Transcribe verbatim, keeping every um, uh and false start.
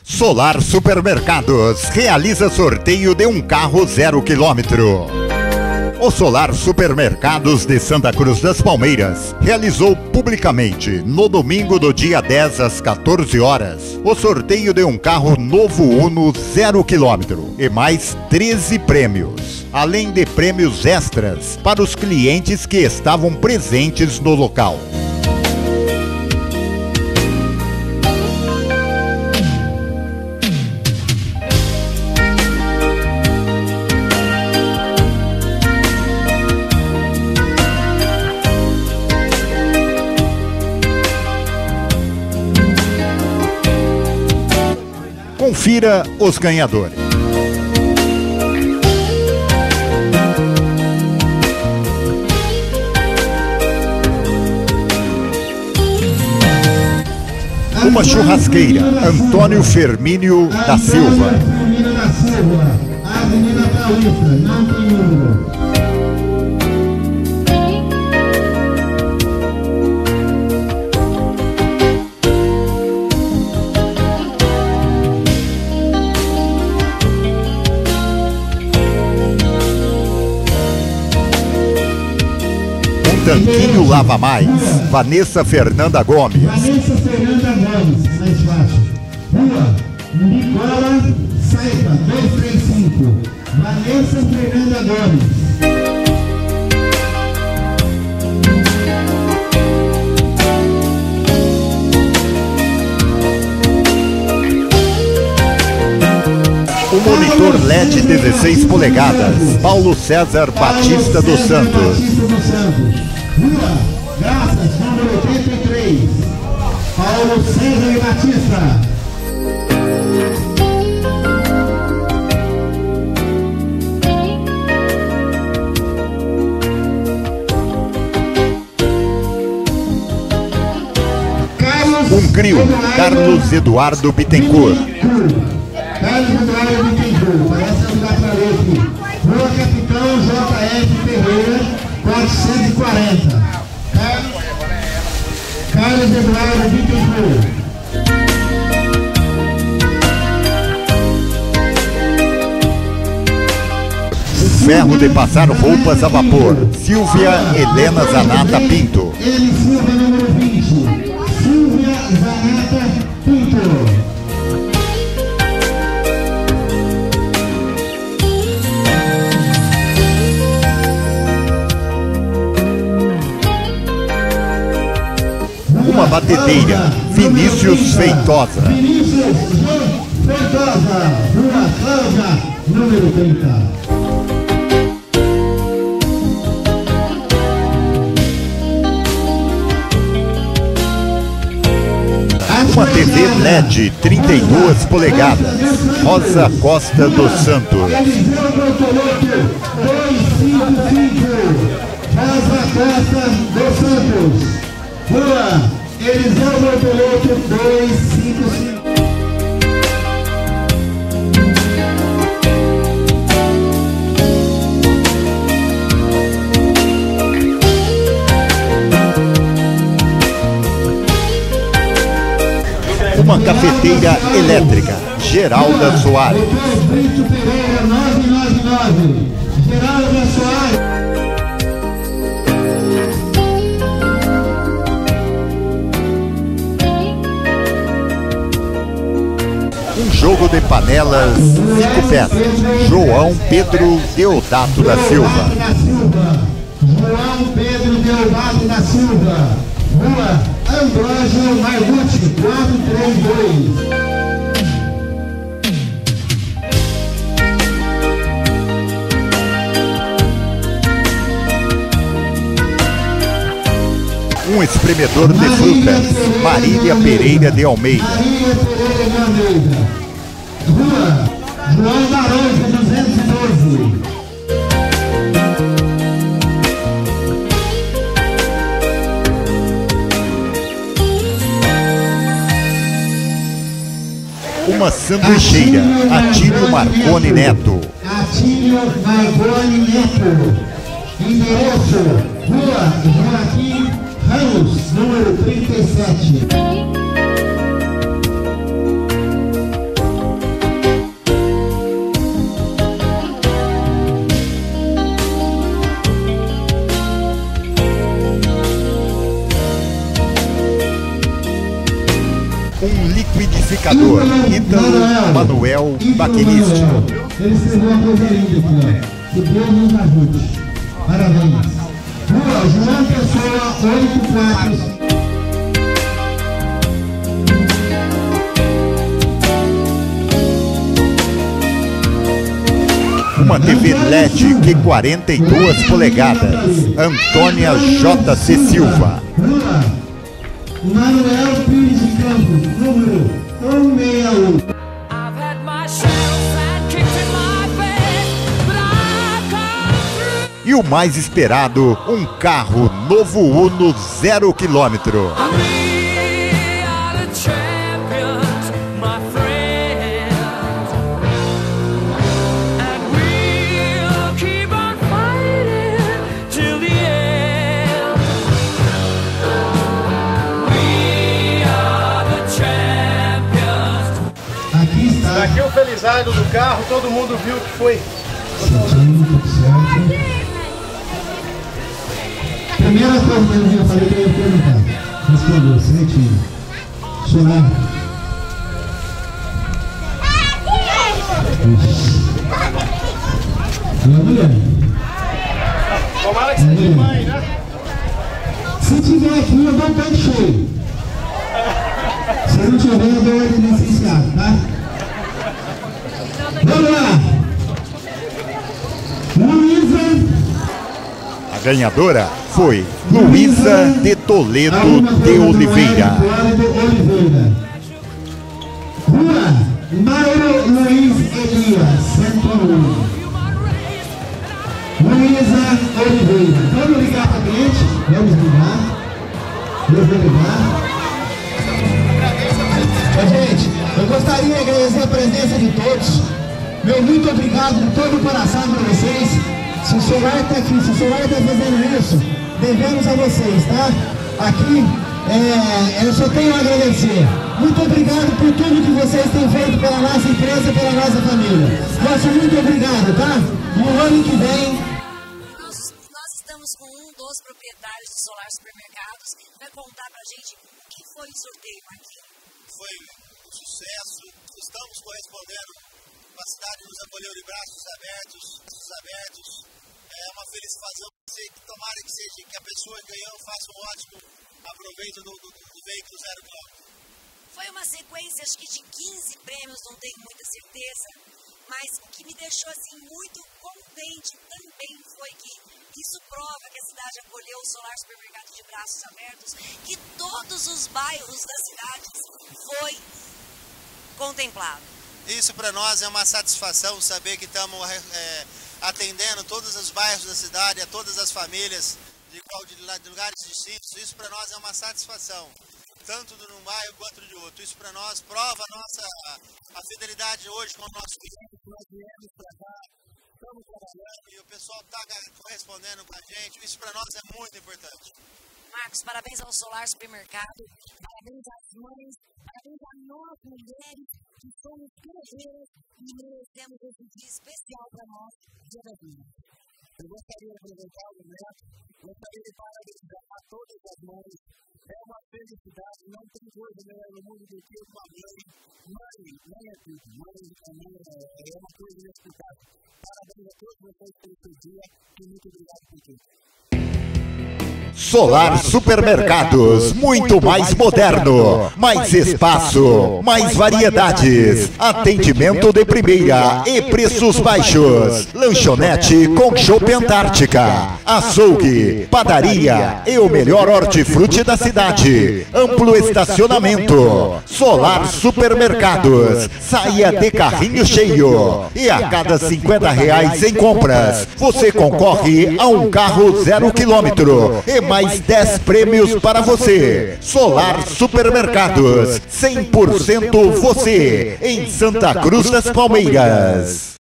Solar Supermercados realiza sorteio de um carro zero quilômetro. O Solar Supermercados de Santa Cruz das Palmeiras realizou publicamente, no domingo do dia dez às quatorze horas, o sorteio de um carro novo Uno zero quilômetro e mais treze prêmios, além de prêmios extras para os clientes que estavam presentes no local. Confira os ganhadores. Uma churrasqueira, Antônio Fermínio da Silva. Fermínio da Silva, Avenida Paulista, não tem número. Tanquinho Lava Mais, Vanessa Fernanda Gomes. Vanessa Fernanda Gomes, mais fácil. Rua Nicola Saiba, dois três cinco. Vanessa Fernanda Gomes. O monitor L E D dezesseis polegadas, Paulo César Batista dos Santos. Rua Graças, número oitenta e três. Paulo César Batista. Um Crio, Carlos Eduardo Bittencourt. Carlos Eduardo Bittencourt, parece lugar para ler aqui. Rua Capitão J F Ferreira, quatrocentos e quarenta. Carlos, Carlos Eduardo Bittencourt. Ferro de passar roupas a vapor, Silvia Helena Zanata Pinto. Ele Silva, número vinte. Silvia Zanata Pinto. Uma batedeira, Vinícius Feitosa. Vinícius Feitosa, Rua Cláudia, número trinta. Uma T V L E D trinta e duas polegadas, Rosa Costa dos Santos. Eliseu Bortolotto, dois cinco cinco. Rosa Costa dos Santos. Rua Eliseu Bortolotto, dois cinco cinco. Uma cafeteira elétrica, Geralda Soares. Brito Pereira, novecentos e noventa e nove. Geralda Soares. Um jogo de panelas, cinco peças, João Pedro Deodato da Silva. João Pedro Deodato da Silva. Rua Ambrósio Margucci, quatrocentos e trinta e dois. Um espremedor de frutas, Marília Pereira de Almeida. Marília Pereira de Almeida. Rua João Barões, duzentos e doze. Uma sanduicheira, Atílio Marconi Neto. Atílio Marconi Neto. Endereço, Rua Joaquim Ramos, número trinta e sete. Comunicador Ítalo Manuel Baquiniste. Ele escreveu uma coisa linda aqui, ó. Que Deus nos ajude. Parabéns. Rua João Pessoa, oito quatro. Uma T V L E D Q quarenta e duas polegadas. Antônia J C Silva. Rua Manuel Pires de Campos, número cento e sessenta e um. E o mais esperado, um carro novo Uno zero quilômetro. Aqui está. Aqui o felizardo do carro, todo mundo viu que foi. Primeira coisa que eu já falei que eu ia perguntar. Respondeu, certinho. Solar. Minha mulher. Tomara que seja mãe, né? Se tiver aqui, eu dou um pé cheio. Se não tiver, eu dou ordem licenciado, tá? Vamos lá! Luísa. A ganhadora foi Luísa de Toledo de Oliveira. Rua Mauro Luiz Elias, cento e um. Luísa Oliveira. Vamos ligar para a cliente? Vamos ligar. Eu vou ligar. Gente, eu gostaria de agradecer a presença de todos. Meu muito obrigado de todo o coração para vocês. Se o celular está aqui, se o celular está fazendo isso, devemos a vocês, tá? Aqui, é, eu só tenho a agradecer. Muito obrigado por tudo que vocês têm feito pela nossa empresa e pela nossa família. Nosso muito obrigado, tá? E o ano que vem... Nós, nós estamos com um dos proprietários de Solar Supermercados que vai contar pra gente o que foi o sorteio aqui. Foi um sucesso, estamos correspondendo, a cidade nos acolheu de braços abertos, braços abertos, é uma felicidade, tomara que seja, que a pessoa que ganhou faça um ótimo aproveito do, do, do veículo zero quilômetro. Foi uma sequência, acho que de quinze prêmios, não tenho muita certeza, mas o que me deixou assim muito contente também foi que isso prova que a cidade acolheu o Solar Supermercado de braços abertos, que todos os bairros da cidade foi contemplado. Isso para nós é uma satisfação saber que estamos é, atendendo todos os bairros da cidade, a todas as famílias de, de lugares distintos. Isso para nós é uma satisfação, tanto de um bairro quanto de outro. Isso para nós prova a nossa a fidelidade hoje com o nosso cliente. Nós viemos para cá, estamos trabalhando e o pessoal está correspondendo com a gente. Isso para nós é muito importante. Marcos, parabéns ao Solar Supermercado. Parabéns às mães, parabéns a nós mulheres que somos guerreiras e merecemos esse dia especial para nós, dia da vida. Eu gostaria de aproveitar o momento, gostaria de parabenizar a todas as mães. É uma felicidade, não tem coisa melhor no mundo do que uma mãe. Mãe, mãe é tudo, mãe é uma coisa inexplicável. Parabéns a todos vocês pelo seu dia e muito obrigado por tudo. Solar Supermercados, muito mais moderno, mais espaço, mais variedades, atendimento de primeira e preços baixos, lanchonete com chopp Antártica, açougue, padaria e o melhor hortifruti da cidade, amplo estacionamento. Solar Supermercados, saia de carrinho cheio e a cada cinquenta reais em compras, você concorre a um carro zero quilômetro e mais dez prêmios para você. Solar Supermercados, cem por cento você, em Santa Cruz das Palmeiras.